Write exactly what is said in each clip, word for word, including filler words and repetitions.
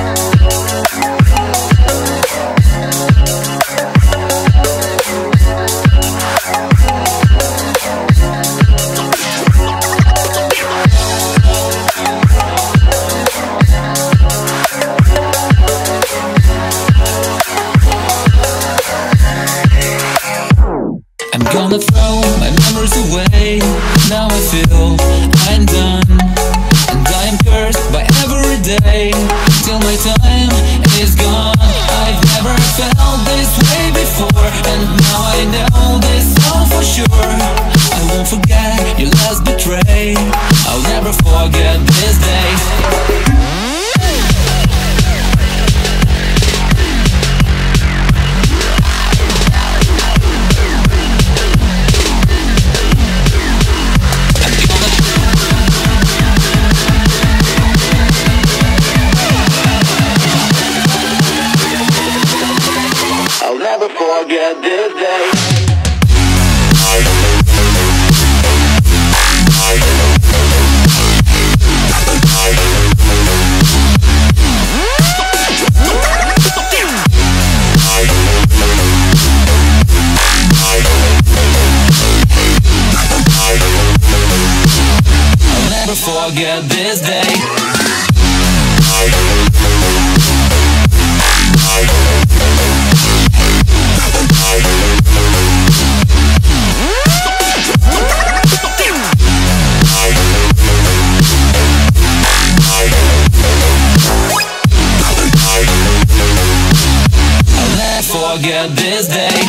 I'm gonna throw my memories away. Now I feel I'm done, and I am cursed by every day till my time is gone. I've never felt this way before, and now I know this all for sure. I won't forget your last betray. I'll never forget this day. I'll never forget this day. I'll never forget this day. Forget this day.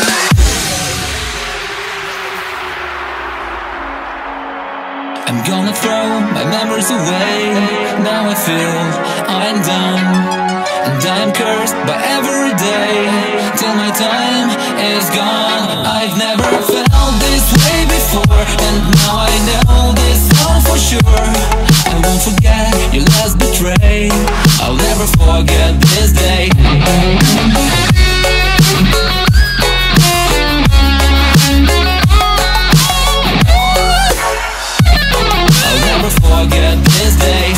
I'm gonna throw my memories away. Now I feel I'm done, and I'm cursed by every day till my time is gone. I've never felt this way before, and now I know this all for sure. I won't forget your last betray. I'll never forget this day. Forget this day.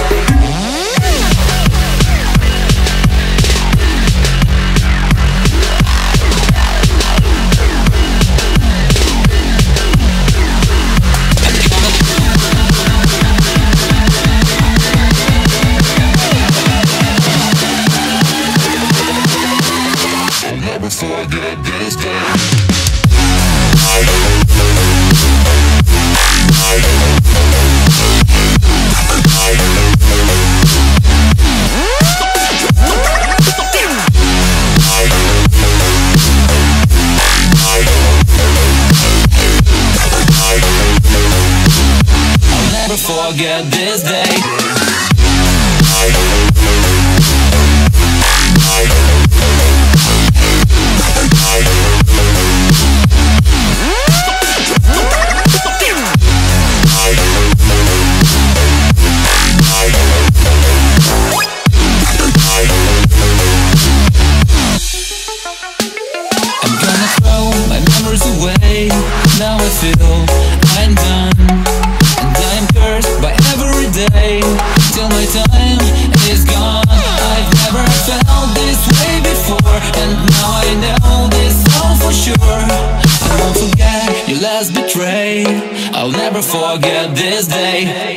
I'll never forget this day. Forget this day. I'm gonna throw my memories away. Now I feel I'm done, and I'm cursed by every day till my time is gone. I've never felt this way before, and now I know this all for sure. I won't forget your last betray. I'll never forget this day.